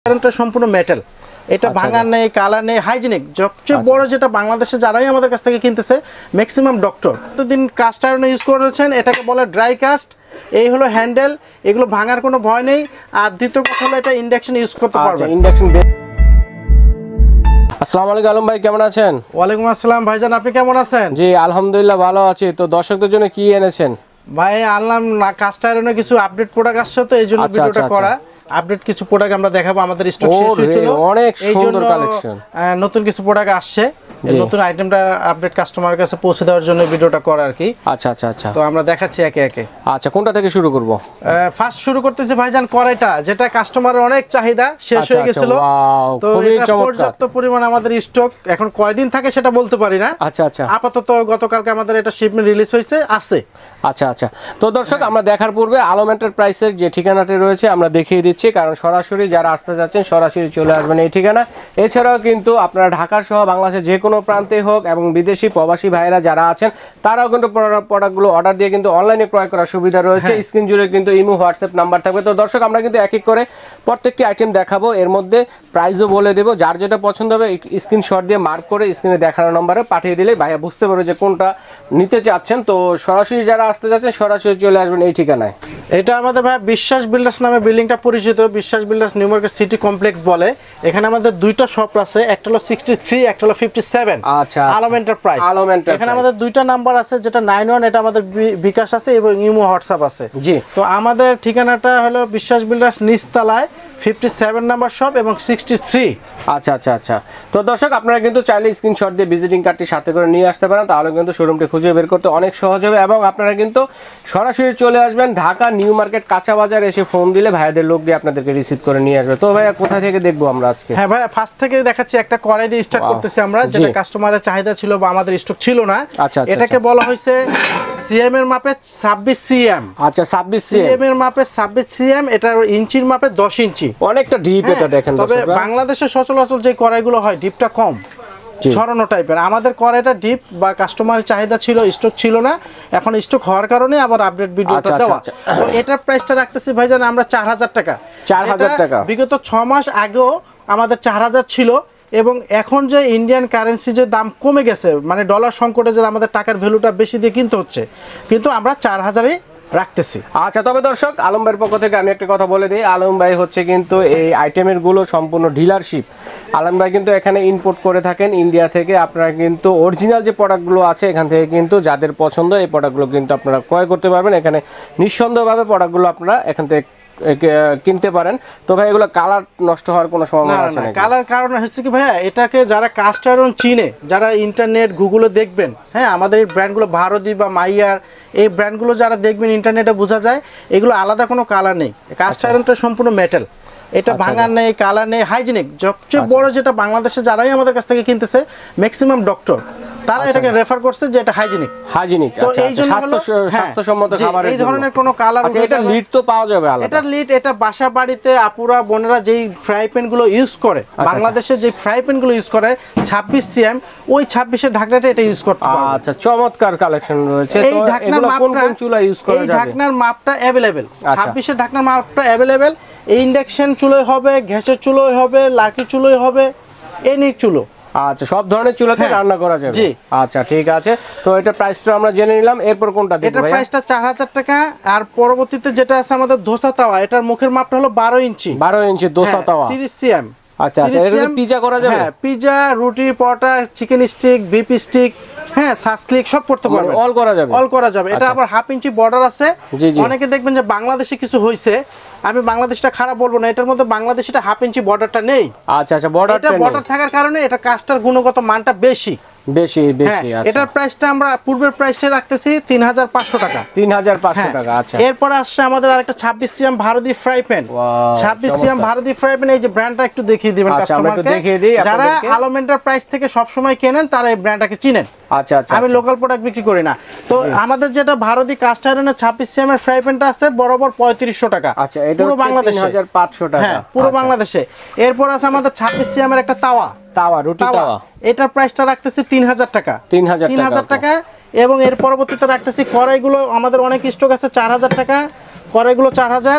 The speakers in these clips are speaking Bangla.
আয়রনটা সম্পূর্ণ মেটাল, এটা ভাঙা নেই, কালার নেই, হাইজিনিক। সবচেয়ে বড় যেটা বাংলাদেশে যারাই আমাদের কাছ থেকে কিনতেছে ম্যাক্সিমাম ডক্টর এতদিন কাস্ট আয়রন ইউজ করেছেন, এটাকে বলে ড্রাই কাস্ট। এই হলো হ্যান্ডেল, এগুলো ভাঙার কোনো ভয় নেই। আর দ্বিতীয় কথা হলো এটা ইন্ডাকশন ইউজ করতে পারবেন। ইন্ডাকশন। আসসালামু আলাইকুম আলম ভাই, কেমন আছেন? ওয়ালাইকুম আসসালাম ভাইজান, আপনি কেমন আছেন? জি আলহামদুলিল্লাহ ভালো আছি। তো দর্শকদের জন্য কি এনেছেন? ভাই আনলাম না কাস্ট আয়রনের কিছু আপডেট প্রোডাক্ট আসছে, তো এই জন্য ভিডিওটা করা। আপডেট কিছু প্রোডাক্ট আমরা দেখাবো, আমাদের স্টক শেষ হয়েছিল, অনেক সুন্দর কালেকশন, নতুন কিছু প্রোডাক্ট আসছে, নতুন আইটেমটা আপডেট কাস্টমারের কাছে পৌঁছে দেওয়ার জন্য ভিডিওটা করা আর কি। আচ্ছা আচ্ছা আচ্ছা, তো আমরা দেখাচ্ছি একে একে। আচ্ছা, কোনটা থেকে শুরু করব? ফার্স্ট শুরু করতেছি ভাইজান কড়াইটা, যেটা কাস্টমারের অনেক চাহিদা, শেষ হয়ে গেছিল। তো এটা পর্যাপ্ত পরিমাণ আমাদের স্টক, এখন কয়দিন থাকে সেটা বলতে পারি না। আচ্ছা আচ্ছা, আপাতত গতকালকে আমাদের এটা শিপমেন্ট রিলিজ হয়েছে, আছে। আচ্ছা আচ্ছা, তো দর্শক আমরা দেখার পূর্বে আলম এন্টারপ্রাইজের যে ঠিকানাটি রয়েছে আমরা দেখিয়ে দিচ্ছি, কারণ সরাসরি যারা আসতে যাচ্ছেন সরাসরি চলে আসবেন এই ঠিকানা। এছাড়াও কিন্তু আপনারা ঢাকা সহ বাংলাদেশের যে কোনো প্রান্তে হোক এবং বিদেশি প্রবাসী ভাইরা যারা আছেন তারাও কিন্তু প্রোডাক্টগুলো অর্ডার দিয়ে কিন্তু অনলাইনে ক্রয় করার সুবিধা রয়েছে। স্ক্রিন জুড়ে কিন্তু ইমো হোয়াটসঅ্যাপ নাম্বার থাকবে। তো দর্শক আমরা কিন্তু এক এক করে প্রত্যেকটি আইটেম দেখাবো, এর মধ্যে প্রাইসও বলে দেবো। যার যেটা পছন্দ হবে স্ক্রিনশট দিয়ে মার্ক করে স্ক্রিনে দেখানো নম্বরে পাঠিয়ে দিলে ভাইয়া বুঝতে পারবে যে কোনটা নিতে চাচ্ছেন। তো সরাসরি যারা আসতে যাচ্ছেন সরাসরি চলে আসবেন এই ঠিকানায়। এটা আমাদের ভাই বিশ্বাস বিল্ডার্স নামে বিল্ডিংটা পরিচিত, Biswas builders new market city complex বলে। এখানে আমাদের দুইটা শপ আছে, একটা হলো 63, একটা হলো 57। আচ্ছা, আলম এন্টারপ্রাইজ। এখানে আমাদের দুইটা নাম্বার আছে, যেটা 91, এটা আমাদের বিকাশ আছে এবং ইমো হোয়াটসঅ্যাপ আছে। জি, তো আমাদের ঠিকানাটা হলো বিশ্বাস বিল্ডার্স নিচতলায় 57 নাম্বার শপ এবং 63। আচ্ছা আচ্ছা আচ্ছা, তো দর্শক আপনারা কিন্তু চাইলে স্ক্রিনশট দিয়ে ভিজিটিং কার্ডটি সাথে করে নিয়ে আসতে পারেন, তাহলে কিন্তু শোরুমটি খুঁজে বের করতে অনেক সহজ হবে। এবং আপনারা কিন্তু সরাসরি চলে আসবেন ঢাকা নিউ মার্কেট কাঁচা বাজার, এসে ফোন দিলে ভাইয়াদের লোক দিয়ে আপনাদেরকে রিসিভ করে নিয়ে আসবে। তো ভাইয়া কোথা থেকে দেখবো আমরা আজকে? হ্যাঁ ভাইয়া, ফার্স্ট থেকে দেখাচ্ছি, একটা কড়াই দিয়ে স্টার্ট করতেছি আমরা, যেটা কাস্টমারের চাহিদা ছিল বা আমাদের স্টক ছিল না। আচ্ছা, এটাকে বলা হয়েছে সিএম এর মাপে 26 সিএম। আচ্ছা, 26 সিএম এর মাপে 26 সিএম, এটার ইঞ্চির মাপে 10 ইঞ্চি, অনেকটা ডিপ। এটা দেখেন, তবে বাংলাদেশে সচরাচর যে কড়াইগুলো হয় ডিপটা কম, ছড়ানো টাইপের। আমাদের কড়াইটা ডিপ বা কাস্টমারের চাহিদা ছিল, স্টক ছিল না, এখন স্টক হওয়ার কারণে আবার আপডেট ভিডিওটা দেওয়া। তো এটার প্রাইসটা রাখতেছি ভাইজান আমরা 4000 টাকা। 4000 টাকা। বিগত 6 মাস আগেও আমাদের 4000 ছিল, এবং এখন যে ইন্ডিয়ান কারেন্সি যে দাম কমে গেছে, মানে ডলার সংকটে যে আমাদের টাকার ভ্যালুটা বেশি দিয়ে কিনতে হচ্ছে, কিন্তু আমরা 4000-ই রাখতেছি। আচ্ছা, তবে দর্শক আলম ভাইয়ের পক্ষ থেকে আমি একটা কথা বলে দিই, আলম ভাই হচ্ছে কিন্তু এই আইটেমের গুলো সম্পূর্ণ ডিলারশিপ। আলম ভাই কিন্তু এখানে ইম্পোর্ট করে থাকেন ইন্ডিয়া থেকে। আপনারা কিন্তু অরিজিনাল যে প্রোডাক্টগুলো আছে এখান থেকে কিন্তু যাদের পছন্দ এই প্রোডাক্টগুলো কিন্তু আপনারা ক্রয় করতে পারবেন। এখানে নিঃসন্দেহভাবে প্রোডাক্টগুলো আপনারা এখান থেকে কিনতে পারেন। তো ভাই এগুলো কালার নষ্ট হওয়ার কোনো সম্ভাবনা আছে নাকি? কালার কারণ হচ্ছে কি ভাইয়া, এটাকে যারা কাস্ট আয়রন চিনে, যারা ইন্টারনেট গুগলে দেখবেন, হ্যাঁ আমাদের এই ব্র্যান্ডগুলো ভারতী বা মাইয়ার, এই ব্র্যান্ডগুলো যারা দেখবেন ইন্টারনেটে বোঝা যায় এগুলো আলাদা কোনো কালার নেই। কাস্ট আয়রনটা সম্পূর্ণ মেটাল, এটা ভাঙা নেই, কালার নেই, হাইজিনিক। সবচেয়ে বড় যেটা বাংলাদেশে যারাই আমাদের কাছ থেকে কিনতেছে ম্যাক্সিমাম ডক্টর, তারা এটাকে রেফার করছে যে এটা হাইজিনিক। তো এই জন্য স্বাস্থ্যসম্মত খাবার, এই ধরনের কোনো কালার। এটা লিড তো পাওয়া যাবে আলাদা, এটা লিড, এটা বাসা বাড়িতে আপুরা বোনেরা যেই ফ্রাই প্যান গুলো ইউজ করে, বাংলাদেশে যে ফ্রাই প্যান গুলো ইউজ করে 26 সিএম, ওই 26 এর ঢাকনাটা এটা ইউজ করতে পারবে। আচ্ছা, চমৎকার কালেকশন রয়েছে। এই ঢাকনার মাপটা, কোন কোন চুলা ইউজ করা যাবে? এই ঢাকনার মাপটা अवेलेबल, 26 এর ঢাকনার মাপটা अवेलेबल। এই ইন্ডাকশন চুলোয় হবে, গ্যাসের চুলোয় হবে, লাকি চুলোয় হবে, এনি চুলো। আচ্ছা, সব ধরনের চুলাতে রান্না করা যাবে। জি আচ্ছা, ঠিক আছে। তো এটা প্রাইসটা আমরা জেনে নিলাম, এরপর কোনটা দেখব? এটা প্রাইসটা 4000 টাকা। আর পরবর্তীতে যেটা আছে আমাদের দোসা তাওয়া, এটার মুখের মাপটা হলো 12 ইঞ্চি। 12 ইঞ্চি দোসা তাওয়া, 30 সিএম। আচ্ছা আচ্ছা, এর পিজা করা যাবে? হ্যাঁ, পিজা, রুটি, পরোটা, চিকেন স্টিক, বিফ স্টিক, হ্যাঁ সাসলিক সব করতে পারবে, অল করা যাবে, অল করা যাবে। এটা আবার 1/2 ইঞ্চি বর্ডার আছে। অনেকে দেখবেন যে বাংলাদেশে কিছু হইছে, আমি বাংলাদেশটা খারাপ বলবো না, এটার মধ্যে বাংলাদেশিটা 1/2 ইঞ্চি বর্ডারটা নেই। আচ্ছা আচ্ছা, বর্ডার থাকার কারণে এটা কাস্টার গুণগত মানটা বেশি। আচ্ছা, এটার প্রাইসটা আমরা পূর্বের প্রাইসটা রাখতেছি 3500 টাকা। 3500 টাকা। আচ্ছা, এরপর আসছে আমাদের আরেকটা 26 CM Bharati fry pan. 26 CM Bharati fry pan, এই যে ব্র্যান্ডটা একটু দেখিয়ে দিবেন কাস্টমারকে। যারা আলম এন্টারপ্রাইজ থেকে সব সময় কেনেন তারা এই ব্র্যান্ডটাকে চিনেন। আচ্ছা আচ্ছা, আমি লোকাল প্রোডাক্ট বিক্রি করি না। তো আমাদের যেটা ভারতী কাস্ট আয়রনের 26 সিএম এর ফ্রাই প্যানটা আছে বরাবর 3500 টাকা। আচ্ছা, এটা পুরো বাংলাদেশে 3500 টাকা। হ্যাঁ, পুরো বাংলাদেশে। এরপর আছে আমাদের 26 সিএম এর একটা তাওয়া, রুটি তাওয়া, এটার প্রাইসটা রাখতেছি 3000 টাকা। 3000 টাকা। এবং এর পরবর্তীতে রাখতেছি কড়াইগুলো, আমাদের অনেক স্টক আছে 4000 টাকা, কড়াইগুলো 4000।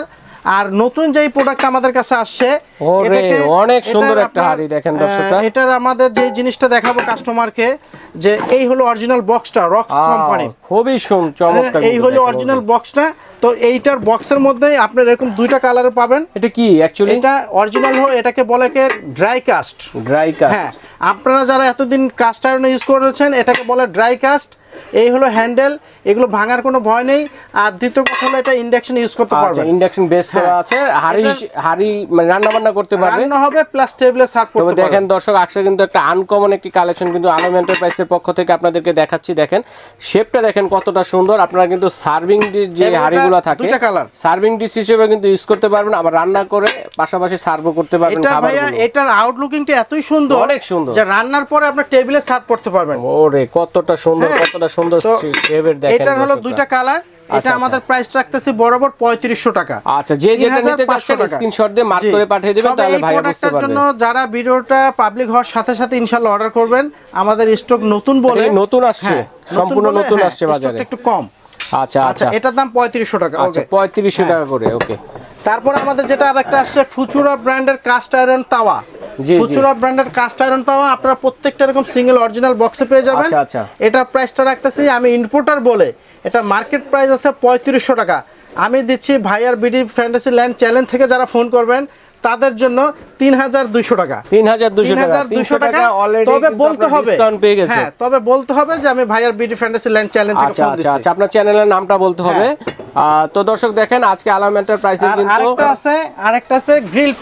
আর নতুন যেই প্রোডাক্ট আমাদের কাছে আসছে, এটাকে অনেক সুন্দর একটা হাড়ি দেখেন দর্শকরা। এটার আমাদের যে জিনিসটা দেখাবো কাস্টমারকে, যে এই হলো অরিজিনাল বক্সটা, রক্স কোম্পানি, খুবই চমৎকার। এই হলো অরিজিনাল বক্সটা। তো এইটার বক্সের মধ্যে আপনার এরকম দুইটা কালারে পাবেন। এটা কি অ্যাকচুয়ালি? এটা অরিজিনাল হয়, এটাকে বলে কে ড্রাই কাস্ট। ড্রাই কাস্ট, হ্যাঁ। আপনারা যারা এতদিন কাস্ট আয়রন ইউজ করেছেন, এটাকে বলে ড্রাই কাস্ট। এই হলো হ্যান্ডেল, এগুলো ভাঙার কোনো ভয় নেই। আর দ্বিতীয় কথা হলো এটা ইন্ডাকশন ইউজ করতে পারবেন। ইন্ডাকশন বেস করা আছে, হাড়ি মানে রান্না বান্না করতে পারবেন, রান্না হবে প্লাস টেবিলে সার্ভ করতে পারবেন। দেখেন দর্শক, আজকে কিন্তু একটা আনকমন একটি কালেকশন কিন্তু আলম এন্টারপ্রাইজের পক্ষ থেকে আপনাদেরকে দেখাচ্ছি। দেখেন শেপটা দেখেন কতটা সুন্দর। আপনারা কিন্তু সার্ভিং যে হাড়িগুলো থাকে, সার্ভিং ডিশ হিসেবে কিন্তু ইউজ করতে পারবেন, আবার রান্না করে পাশাপাশি সার্ভও করতে পারবেন। এটা ভাইয়া এটার আউটলুকিংটা এতই সুন্দর, অনেক সুন্দর, যে রান্নার পরে আপনি টেবিলে সার্ভ করতে পারবেন। ওরে কতটা সুন্দর, কতটা সুন্দর শেপের দেখেন। এটা হলো দুইটা কালার। এটা আমাদের প্রাইস রাখতেছি বরাবর 3500 টাকা। আচ্ছা, যে যেটা নিতে চাচ্ছেন স্ক্রিনশট দিয়ে মার্ক করে পাঠিয়ে দিবেন, তাহলে ভাই বুঝতে পারবেন। জন্য যারা ভিডিওটা পাবলিক হওয়ার সাথে সাথে ইনশাআল্লাহ অর্ডার করবেন, আমাদের স্টক নতুন বলে নতুন আসছে, সম্পূর্ণ নতুন আসছে বাজারে, একটু কম। আচ্ছা আচ্ছা, এটার দাম 3500 টাকা। আচ্ছা 3500 টাকা করে। ওকে, তারপর আমাদের যেটা আরেকটা আসছে ফুচুরা ব্র্যান্ডের কাস্ট আয়রন তাওয়া। ফুচুরা ব্র্যান্ডের কাস্ট আয়রন তাওয়া আপনারা প্রত্যেকটা এরকম সিঙ্গেল অরিজিনাল বক্সে পেয়ে যাবেন। আচ্ছা আচ্ছা, এটার প্রাইসটা রাখতেছি আমি ইম্পোর্টার বলে, এটা মার্কেট প্রাইস আছে 3500 টাকা। আমি দিচ্ছি ভাইয়ার বিডি ফ্যান্টাসিল্যান্ড চ্যানেল থেকে যারা ফোন করবেন তাদের জন্য 3200 টাকা। 3200 টাকা অলরেডি। তবে বলতে হবে ডিসকাউন্ট পেয়ে গেছে। হ্যাঁ, তবে বলতে হবে যে আমি ভাইয়ার বিডি ফ্যান্টাসিল্যান্ড চ্যানেল থেকে ফোন দিচ্ছি। আচ্ছা, আপনার চ্যানেলের নামটা বলতে হবে। তো দর্শক দেখেন, আজকে আলম এন্টারপ্রাইজে কিন্তু আরেকটা আছে গ্রিল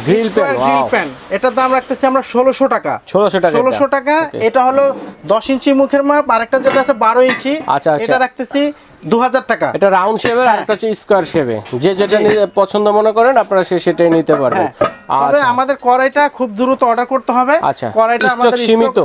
প্যান। এটার দাম রাখতেছি আমরা 1600 টাকা। 1600 টাকা। এটা হলো 10 ইঞ্চি মুখের মাপ। আরেকটা যেটা আছে 12 ইঞ্চি, এটা রাখতেছি 2000 টাকা। এটা রাউন্ড শেপের, আর একটা হচ্ছে স্কয়ার শেপে। যে যেটা পছন্দ মনে করেন আপনারা সেটাই নিতে পারবেন। তবে আমাদের কড়াইটা খুব দ্রুত অর্ডার করতে হবে। কড়াইটা আমাদের সীমিত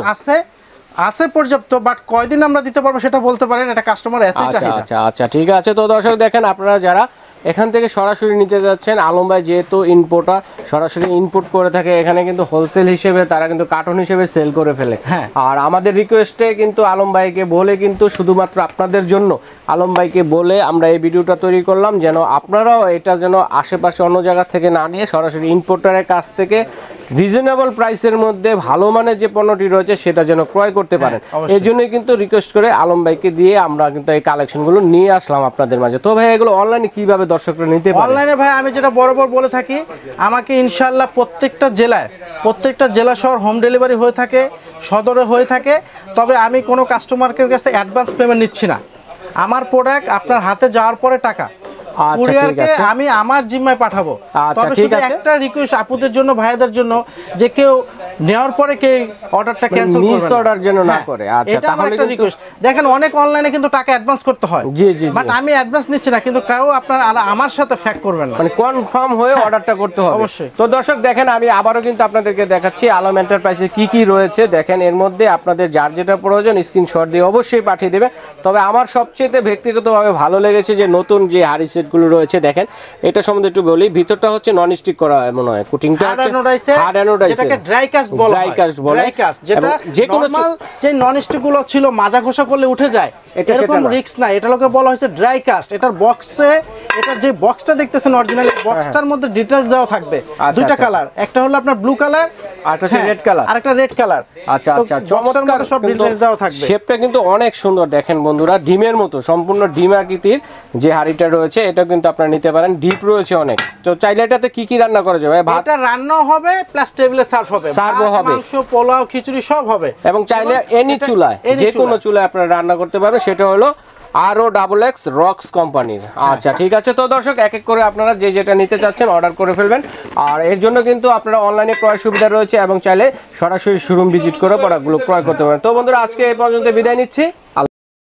আছে পর্যাপ্ত, বাট কয়দিন আমরা দিতে পারবো সেটা বলতে পারেন, এটা কাস্টমার এতই চাহিদা। আচ্ছা ঠিক আছে। তো দর্শক দেখেন, আপনারা যারা এখান থেকে সরাসরি নিতে যাচ্ছেন, আলম ভাই যেহেতু ইনপোর্টার, সরাসরি ইনপুট করে থাকে, এখানে কিন্তু হোলসেল হিসেবে তারা কিন্তু কার্টন হিসেবে সেল করে ফেলে। আর আমাদের রিকোয়েস্টে কিন্তু আলম ভাইকে বলে, কিন্তু শুধুমাত্র আপনাদের জন্য আলম ভাইকে বলে আমরা এই ভিডিওটা তৈরি করলাম, যেন আপনারাও এটা যেন আশেপাশে অন্য জায়গা থেকে না নিয়ে সরাসরি ইনপোর্টারের কাছ থেকে রিজনেবল প্রাইসের মধ্যে ভালো মানের যে পণ্যটি রয়েছে সেটা যেন ক্রয় করতে পারেন। এই জন্যই কিন্তু রিকোয়েস্ট করে আলম ভাইকে দিয়ে আমরা কিন্তু এই কালেকশনগুলো নিয়ে আসলাম আপনাদের মাঝে। তো ভাই, এগুলো অনলাইনে কিভাবে দর্শকরা নিতে পারে? অনলাইনে ভাই আমি যেটা বরাবর বলে থাকি, আমাকে ইনশাআল্লাহ প্রত্যেকটা জেলা শহর হোম ডেলিভারি হয়ে থাকে, সদরে হয়ে থাকে। তবে আমি কোনো কাস্টমারের কাছে অ্যাডভান্স পেমেন্ট নিচ্ছি না। আমার প্রোডাক্ট আপনার হাতে যাওয়ার পরে টাকা কুরিয়ারকে আমি আমার জিম্মায় পাঠাবো। তবে শুধু একটা রিকোয়েস্ট আপুদের জন্য, ভাইয়াদের জন্য, যে কেউ নেওয়ার পরে কে অর্ডারটা ক্যান্সেল করবে, মিস অর্ডার যেন না করে। আচ্ছা, তাহলে একটা রিকোয়েস্ট। দেখেন অনেক অনলাইনে কিন্তু টাকা অ্যাডভান্স করতে হয়। বাট আমি অ্যাডভান্স নিচ্ছি না, কিন্তু কেউ আপনার আমার সাথে ফ্যাক করবেন না, মানে কনফার্ম হয়ে অর্ডারটা করতে হবে অবশ্যই। তো দর্শক দেখেন, আমি আবারও কিন্তু আপনাদেরকে দেখাচ্ছি আলম এন্টারপ্রাইজে কি কি রয়েছে। দেখেন, এর মধ্যে আপনাদের যার যেটা প্রয়োজন স্ক্রিনশট দিয়ে অবশ্যই পাঠিয়ে দেবেন। তবে আমার সবচেয়ে ব্যক্তিগতভাবে ভালো লেগেছে যে নতুন যে হাড়ি সেটগুলো রয়েছে, দেখেন এটা সম্বন্ধে একটু বলি। ভিতরটা হচ্ছে নন স্টিক করা, মনে হয় কোটিংটা হচ্ছে হার্ড অ্যানোডাইজ, যেটাকে ড্রাই কাস্ট বলে। যেটা যে নরমাল যে নন স্টিক গুলো ছিল মাজা ঘষা করলে উঠে যায়, এরকম রিস্ক না। এটা লোকে বলা হয়েছে ড্রাই কাস্ট। এটার বক্সে, এটা যে বক্সটা দেখতেছেন অরিজিনাল, বক্সটার মধ্যে ডিটেইলস দেওয়া থাকবে। দুইটা কালার, একটা হলো আপনার ব্লু কালার, আর একটা হচ্ছে রেড কালার, আরেকটা রেড কালার। আচ্ছা, চমৎকার, সব ডিটেইলস দেওয়া থাকবে। শেপটা কিন্তু অনেক সুন্দর। দেখেন বন্ধুরা, ডিমের মতো, সম্পূর্ণ ডিম আকৃতির যে হাড়িটা রয়েছে, এটা কিন্তু আপনারা নিতে পারেন। ডিপ রয়েছে অনেক। তো চাইলে এটাতে কি কি রান্না করা যাবে? ভাতটা রান্না হবে প্লাস টেবিলে সার্ভ হবে, মাংস, পোলাও, খিচুড়ি সব হবে। এবং চাইলে এনি চুলায়, যে কোনো চুলায় আপনারা রান্না করতে পারবেন। সেটা হলো ROXX রক্স কোম্পানির। আচ্ছা ঠিক আছে। তো দর্শক, এক এক করে আপনারা যে যেটা নিতে চাচ্ছেন অর্ডার করে ফেলবেন। আর এর জন্য কিন্তু আপনারা অনলাইনে ক্রয় সুবিধা রয়েছে, এবং চাইলে সরাসরি শোরুম ভিজিট করে প্রোডাক্টগুলো ক্রয় করতে পারেন। তো বন্ধুরা, আজকে এই পর্যন্ত বিদায় নিচ্ছি।